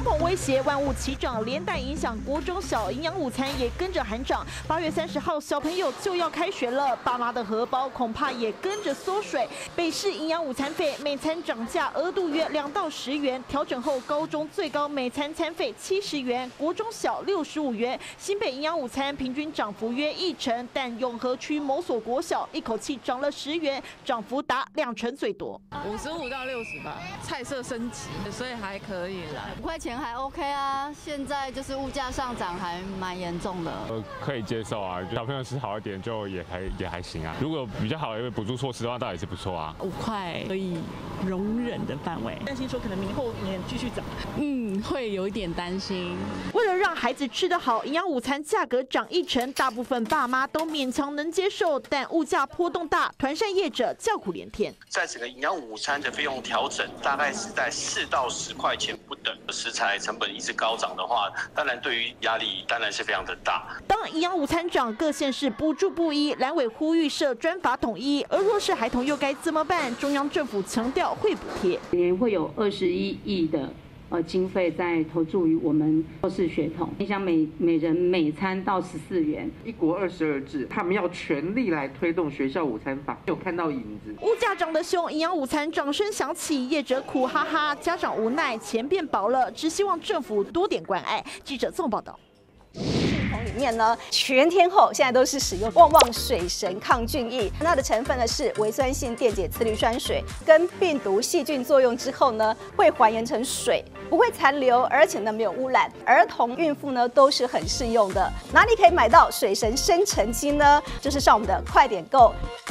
膨威胁，万物齐涨，连带影响国中小营养午餐也跟着喊涨。8月30号，小朋友就要开学了，爸妈的荷包恐怕也跟着缩水。北市营养午餐费每餐涨价额度约2到10元，调整后高中最高每餐餐费70元，国中小65元。新北营养午餐平均涨幅约1成，但永和区某所国小一口气涨了10元，涨幅达2成最多。 55到60吧，菜色升级，所以还可以啦。 5块钱还 OK 啊，现在就是物价上涨还蛮严重的。 可以接受啊，小朋友吃好一点就也还行啊。如果比较好的补助措施的话，倒也是不错啊。 5块可以容忍的范围， 担心说可能明后年继续涨。 会有一点担心。 为了让孩子吃得好，营养午餐价格涨1成，大部分爸妈都勉强能接受，但物价波动大，团膳业者叫苦连天。 在整个营养午餐的费用调整，大概是在4到10块钱不等。食材成本一直高涨的话，当然对于压力当然是非常的大。 当营养午餐涨，各县市补助不一，蓝委呼吁设专法统一。而弱势孩童又该怎么办？中央政府强调会补贴， 年会有21亿的经费在投注于我们弱势学童，影响每人每餐到14元。 1国22制，他们要全力来推动学校午餐法，有看到影子。 物价涨得凶，营养午餐掌声响起，业者苦哈哈，家长无奈，钱变薄了，只希望政府多点关爱。记者综合报道。 里面呢，全天候现在都是使用旺旺水神抗菌液，它的成分呢是微酸性电解次氯酸水，跟病毒细菌作用之后呢，会还原成水，不会残留，而且呢没有污染，儿童、孕妇呢都是很适用的。哪里可以买到水神生成机呢？就是上我们的快点购。